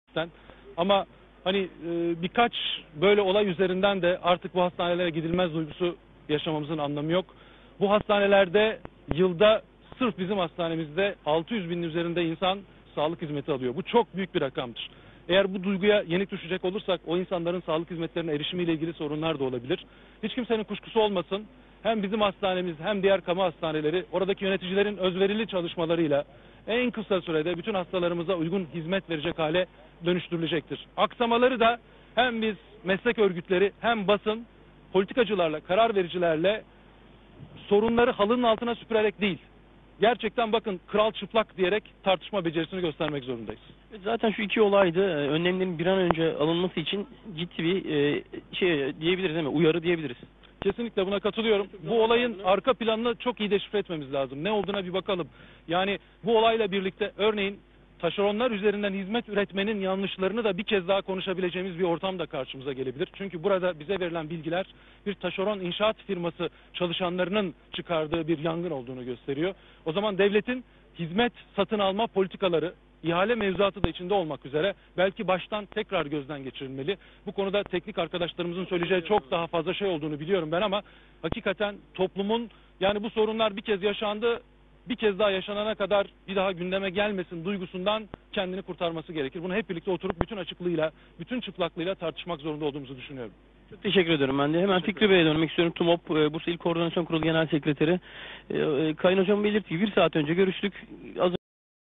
Ama hani birkaç böyle olay üzerinden de artık bu hastanelere gidilmez duygusu yaşamamızın anlamı yok. Bu hastanelerde yılda sırf bizim hastanemizde 600 binin üzerinde insan sağlık hizmeti alıyor. Bu çok büyük bir rakamdır. Eğer bu duyguya yenik düşecek olursak o insanların sağlık hizmetlerine erişimiyle ilgili sorunlar da olabilir. Hiç kimsenin kuşkusu olmasın. Hem bizim hastanemiz hem diğer kamu hastaneleri oradaki yöneticilerin özverili çalışmalarıyla en kısa sürede bütün hastalarımıza uygun hizmet verecek hale dönüştürülecektir. Aksamaları da hem biz meslek örgütleri hem basın politikacılarla, karar vericilerle sorunları halının altına süpürerek değil, gerçekten bakın kral çıplak diyerek tartışma becerisini göstermek zorundayız. Zaten şu iki olaydı önlemlerin bir an önce alınması için ciddi bir şey diyebiliriz değil mi? Uyarı diyebiliriz. Kesinlikle buna katılıyorum. Bu olayın arka planını çok iyi deşifre etmemiz lazım. Ne olduğuna bir bakalım. Yani bu olayla birlikte örneğin taşeronlar üzerinden hizmet üretmenin yanlışlarını da bir kez daha konuşabileceğimiz bir ortam da karşımıza gelebilir. Çünkü burada bize verilen bilgiler bir taşeron inşaat firması çalışanlarının çıkardığı bir yangın olduğunu gösteriyor. O zaman devletin hizmet satın alma politikaları, ihale mevzuatı da içinde olmak üzere belki baştan tekrar gözden geçirilmeli. Bu konuda teknik arkadaşlarımızın söyleyeceği çok daha fazla şey olduğunu biliyorum ben ama hakikaten toplumun yani bu sorunlar bir kez yaşandı, bir kez daha yaşanana kadar bir daha gündeme gelmesin duygusundan kendini kurtarması gerekir. Bunu hep birlikte oturup bütün açıklığıyla, bütün çıplaklığıyla tartışmak zorunda olduğumuzu düşünüyorum. Çok teşekkür ederim ben de. Hemen Fikri Bey'e dönmek istiyorum. TUMOP Bursa İl Koordinasyon Kurulu Genel Sekreteri. Kayın Hocam belirttiği bir saat önce görüştük. Az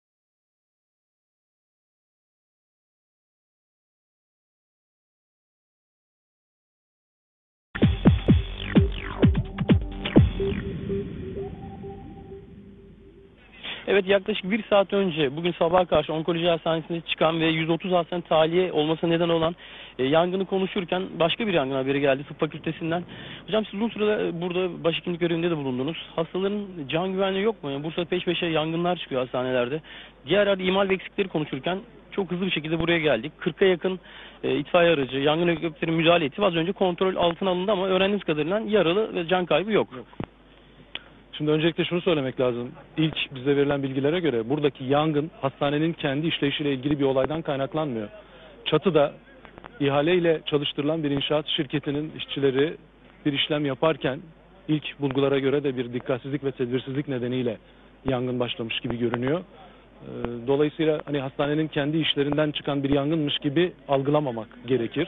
Evet, yaklaşık bir saat önce bugün sabaha karşı onkoloji hastanesinde çıkan ve 130 hastanın tahliye olmasına neden olan yangını konuşurken başka bir yangın haberi geldi tıp fakültesinden. Hocam siz uzun sürede burada başhekimlik görevinde de bulundunuz. Hastaların can güvenliği yok mu? Yani Bursa'da peş peşe yangınlar çıkıyor hastanelerde. Diğer yerde imal ve eksikleri konuşurken çok hızlı bir şekilde buraya geldik. 40'a yakın itfaiye aracı, yangın helikopteri müdahale etti. Az önce kontrol altına alındı ama öğrendiğimiz kadarıyla yaralı ve can kaybı yok. Şimdi öncelikle şunu söylemek lazım. İlk bize verilen bilgilere göre buradaki yangın hastanenin kendi işleyişiyle ilgili bir olaydan kaynaklanmıyor. Çatıda ihaleyle çalıştırılan bir inşaat şirketinin işçileri bir işlem yaparken ilk bulgulara göre de bir dikkatsizlik ve tedbirsizlik nedeniyle yangın başlamış gibi görünüyor. Dolayısıyla hani hastanenin kendi işlerinden çıkan bir yangınmış gibi algılamamak gerekir.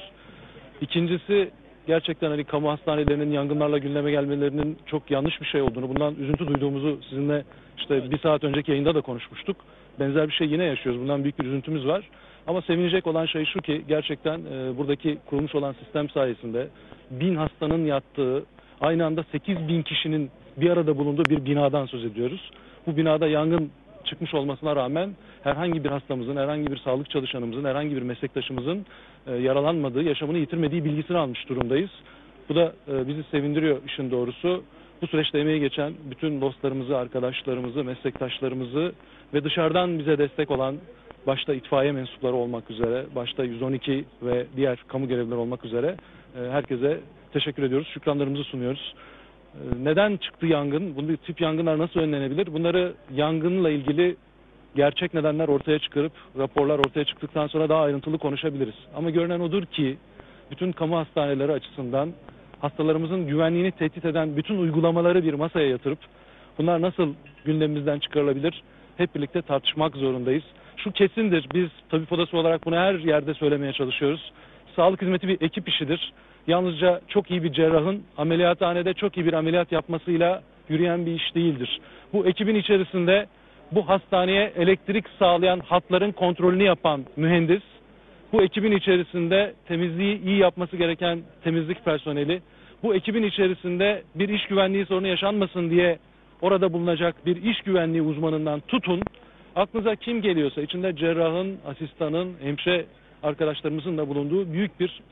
İkincisi gerçekten hani kamu hastanelerinin yangınlarla gündeme gelmelerinin çok yanlış bir şey olduğunu, bundan üzüntü duyduğumuzu sizinle işte bir saat önceki yayında da konuşmuştuk. Benzer bir şey yine yaşıyoruz. Bundan büyük bir üzüntümüz var. Ama sevinecek olan şey şu ki gerçekten buradaki kurulmuş olan sistem sayesinde 1000 hastanın yattığı, aynı anda 8000 kişinin bir arada bulunduğu bir binadan söz ediyoruz. Bu binada yangın çıkmış olmasına rağmen herhangi bir hastamızın, herhangi bir sağlık çalışanımızın, herhangi bir meslektaşımızın yaralanmadığı, yaşamını yitirmediği bilgisini almış durumdayız. Bu da bizi sevindiriyor işin doğrusu. Bu süreçte emeği geçen bütün dostlarımızı, arkadaşlarımızı, meslektaşlarımızı ve dışarıdan bize destek olan başta itfaiye mensupları olmak üzere, başta 112 ve diğer kamu görevlileri olmak üzere herkese teşekkür ediyoruz, şükranlarımızı sunuyoruz. Neden çıktı yangın? Bu tip yangınlar nasıl önlenebilir? Bunları yangınla ilgili gerçek nedenler ortaya çıkarıp raporlar ortaya çıktıktan sonra daha ayrıntılı konuşabiliriz. Ama görünen odur ki bütün kamu hastaneleri açısından hastalarımızın güvenliğini tehdit eden bütün uygulamaları bir masaya yatırıp bunlar nasıl gündemimizden çıkarılabilir? Hep birlikte tartışmak zorundayız. Şu kesindir, biz tabip odası olarak bunu her yerde söylemeye çalışıyoruz. Sağlık hizmeti bir ekip işidir. Yalnızca çok iyi bir cerrahın ameliyathanede çok iyi bir ameliyat yapmasıyla yürüyen bir iş değildir. Bu ekibin içerisinde bu hastaneye elektrik sağlayan hatların kontrolünü yapan mühendis, bu ekibin içerisinde temizliği iyi yapması gereken temizlik personeli, bu ekibin içerisinde bir iş güvenliği sorunu yaşanmasın diye orada bulunacak bir iş güvenliği uzmanından tutun, aklınıza kim geliyorsa içinde cerrahın, asistanın, hemşire arkadaşlarımızın da bulunduğu büyük bir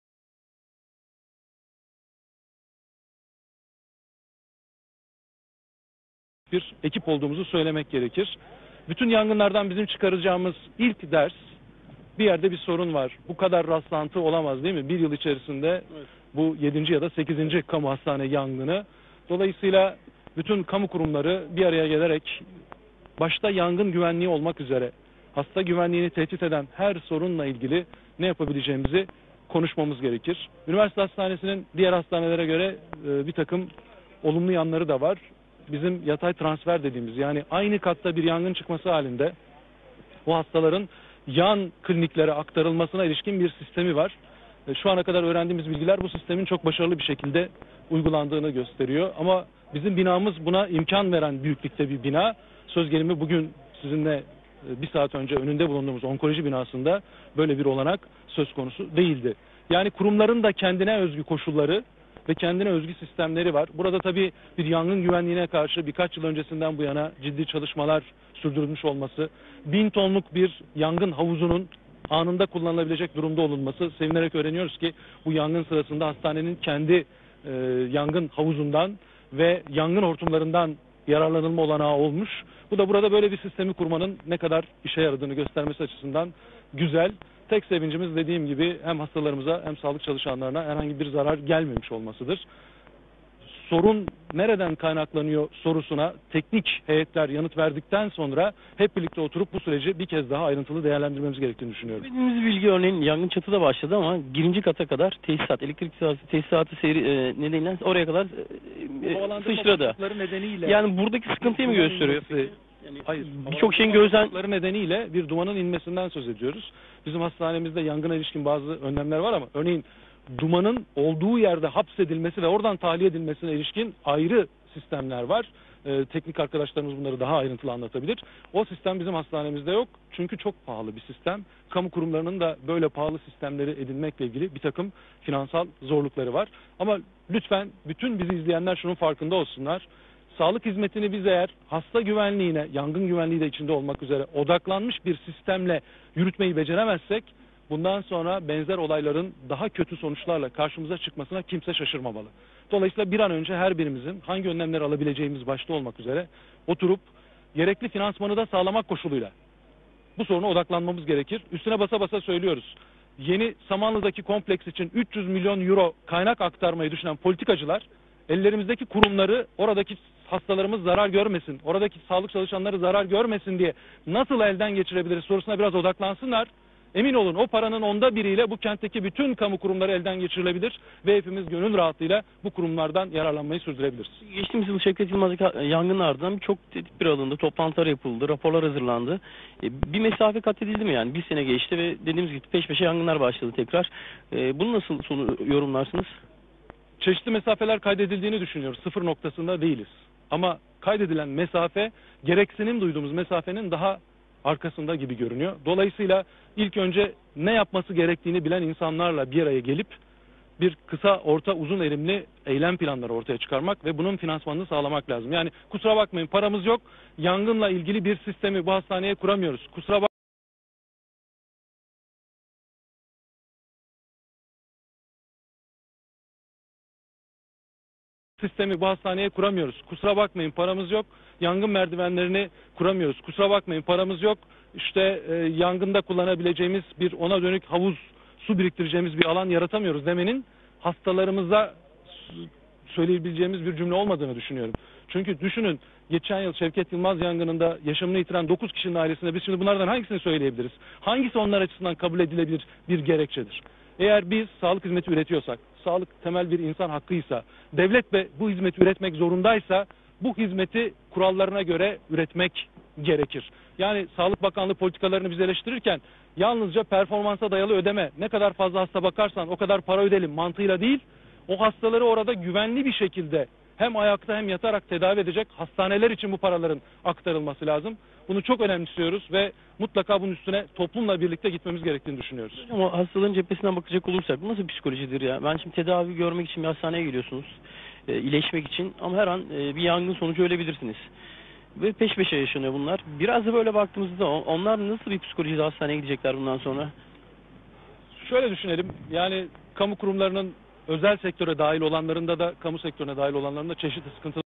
ekip olduğumuzu söylemek gerekir. Bütün yangınlardan bizim çıkaracağımız ilk ders, bir yerde bir sorun var. Bu kadar rastlantı olamaz değil mi? Bir yıl içerisinde evet. Bu 7. ya da 8. kamu hastane yangını. Dolayısıyla bütün kamu kurumları bir araya gelerek başta yangın güvenliği olmak üzere hasta güvenliğini tehdit eden her sorunla ilgili ne yapabileceğimizi konuşmamız gerekir. Üniversite hastanesinin diğer hastanelere göre bir takım olumlu yanları da var. Bizim yatay transfer dediğimiz, yani aynı katta bir yangın çıkması halinde bu hastaların yan kliniklere aktarılmasına ilişkin bir sistemi var. Şu ana kadar öğrendiğimiz bilgiler bu sistemin çok başarılı bir şekilde uygulandığını gösteriyor. Ama bizim binamız buna imkan veren büyüklükte bir bina. Söz gelimi bugün sizinle bir saat önce önünde bulunduğumuz onkoloji binasında böyle bir olanak söz konusu değildi. Yani kurumların da kendine özgü koşulları ve kendine özgü sistemleri var. Burada tabii bir yangın güvenliğine karşı birkaç yıl öncesinden bu yana ciddi çalışmalar sürdürülmüş olması, 1000 tonluk bir yangın havuzunun anında kullanılabilecek durumda olunması, sevinerek öğreniyoruz ki bu yangın sırasında hastanenin kendi yangın havuzundan ve yangın hortumlarından yararlanılma olanağı olmuş. Bu da burada böyle bir sistemi kurmanın ne kadar işe yaradığını göstermesi açısından güzel. Tek sevincimiz, dediğim gibi, hem hastalarımıza hem sağlık çalışanlarına herhangi bir zarar gelmemiş olmasıdır. Sorun nereden kaynaklanıyor sorusuna teknik heyetler yanıt verdikten sonra hep birlikte oturup bu süreci bir kez daha ayrıntılı değerlendirmemiz gerektiğini düşünüyorum. Bildiğimiz bilgi, örneğin yangın çatıda başladı ama birinci kata kadar tesisat, elektrik tesisatı seyri nedeniyle oraya kadar sıçradı. Nedeniyle, yani buradaki sıkıntıyı mı gösteriyor? Yani hayır. Birçok şeyin gözden nedeniyle bir dumanın inmesinden söz ediyoruz. Bizim hastanemizde yangına ilişkin bazı önlemler var ama örneğin dumanın olduğu yerde hapsedilmesi ve oradan tahliye edilmesine ilişkin ayrı sistemler var. Teknik arkadaşlarımız bunları daha ayrıntılı anlatabilir. O sistem bizim hastanemizde yok. Çünkü çok pahalı bir sistem. Kamu kurumlarının da böyle pahalı sistemleri edinmekle ilgili bir takım finansal zorlukları var. Ama lütfen bütün bizi izleyenler şunun farkında olsunlar. Sağlık hizmetini biz eğer hasta güvenliğine, yangın güvenliği de içinde olmak üzere odaklanmış bir sistemle yürütmeyi beceremezsek, bundan sonra benzer olayların daha kötü sonuçlarla karşımıza çıkmasına kimse şaşırmamalı. Dolayısıyla bir an önce her birimizin hangi önlemler alabileceğimiz başta olmak üzere oturup gerekli finansmanı da sağlamak koşuluyla bu soruna odaklanmamız gerekir. Üstüne basa basa söylüyoruz. Yeni Samanlı'daki kompleks için 300 milyon euro kaynak aktarmayı düşünen politikacılar, ellerimizdeki kurumları oradaki hastalarımız zarar görmesin, oradaki sağlık çalışanları zarar görmesin diye nasıl elden geçirebiliriz sorusuna biraz odaklansınlar. Emin olun, o paranın 1/10'ıyla bu kentteki bütün kamu kurumları elden geçirilebilir ve hepimiz gönül rahatlığıyla bu kurumlardan yararlanmayı sürdürebiliriz. Geçtiğimiz yıl Şevket Yılmaz'daki yangının ardından birçok tedbir alındı, toplantılar yapıldı, raporlar hazırlandı. Bir mesafe kat edildi mi yani? Bir sene geçti ve dediğimiz gibi peş peşe yangınlar başladı tekrar. Bunu nasıl yorumlarsınız? Çeşitli mesafeler kaydedildiğini düşünüyoruz. Sıfır noktasında değiliz. Ama kaydedilen mesafe, gereksinim duyduğumuz mesafenin daha arkasında gibi görünüyor. Dolayısıyla ilk önce ne yapması gerektiğini bilen insanlarla bir araya gelip bir kısa, orta, uzun erimli eylem planları ortaya çıkarmak ve bunun finansmanını sağlamak lazım. Yani kusura bakmayın, paramız yok, yangınla ilgili bir sistemi bu hastaneye kuramıyoruz. Bu hastaneye kuramıyoruz. Kusura bakmayın, paramız yok. Yangın merdivenlerini kuramıyoruz. Kusura bakmayın, paramız yok. İşte yangında kullanabileceğimiz bir, ona dönük havuz, su biriktireceğimiz bir alan yaratamıyoruz demenin hastalarımıza söyleyebileceğimiz bir cümle olmadığını düşünüyorum. Çünkü düşünün, geçen yıl Şevket Yılmaz yangınında yaşamını yitiren 9 kişinin ailesine biz şimdi bunlardan hangisini söyleyebiliriz? Hangisi onlar açısından kabul edilebilir bir gerekçedir? Eğer biz sağlık hizmeti üretiyorsak, sağlık temel bir insan hakkıysa, devlet de bu hizmeti üretmek zorundaysa, bu hizmeti kurallarına göre üretmek gerekir. Yani Sağlık Bakanlığı politikalarını biz eleştirirken yalnızca performansa dayalı ödeme, ne kadar fazla hasta bakarsan o kadar para ödelim mantığıyla değil, o hastaları orada güvenli bir şekilde hem ayakta hem yatarak tedavi edecek hastaneler için bu paraların aktarılması lazım. Bunu çok önemsiyoruz ve mutlaka bunun üstüne toplumla birlikte gitmemiz gerektiğini düşünüyoruz. Ama hastalığın cephesinden bakacak olursak bu nasıl psikolojidir ya? Ben şimdi tedavi görmek için bir hastaneye geliyorsunuz, iyileşmek için, ama her an bir yangın sonucu ölebilirsiniz. Ve peş peşe yaşanıyor bunlar. Biraz da böyle baktığımızda onlar nasıl bir psikolojide hastaneye gidecekler bundan sonra? Şöyle düşünelim, yani kamu kurumlarının özel sektöre dahil olanlarında da kamu sektörüne dahil olanlarında çeşitli sıkıntılar